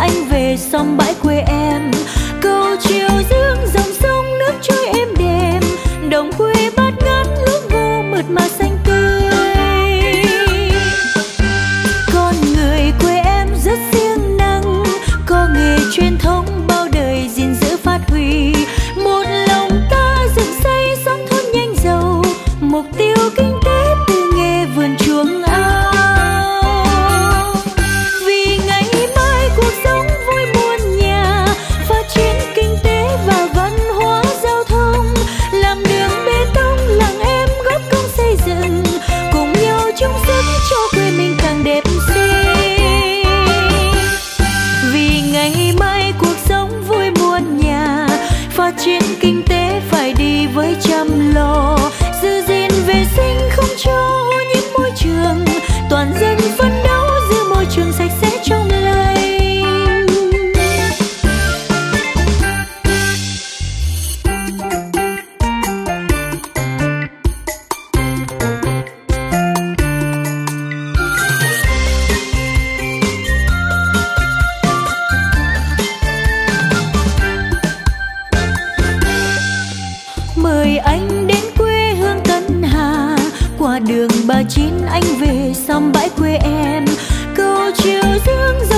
anh về sông bãi quê em. Cầu chiều dương dòng sông nước trôi êm đềm, đồng quê bát ngát lúa ngô mượt mà xanh tươi. Con người quê em rất siêng năng, có nghề truyền thống bao đời gìn giữ phát huy. Một lòng ta dựng xây xóm thôn nhanh giàu, mục tiêu kinh tế từ nghề vườn chuồng ao. Vì ngày mai cuộc sống vui muôn nhà, phát triển kinh tế và văn hóa giao thông, làm đường bê tông làng em góp công xây dựng, cùng nhau chung sức cho quê mình càng đẹp xinh. Vì ngày mai cuộc sống vui muôn nhà, phát triển kinh tế phải đi với chăm lo, giữ gìn vệ sinh không cho ô nhiễm môi trường, toàn dân phấn đấu giữ môi trường sạch sẽ trong lành. Mời anh đến quê hương Tân Hà, qua đường 39 anh về sông bãi quê em. Cầu chiều dương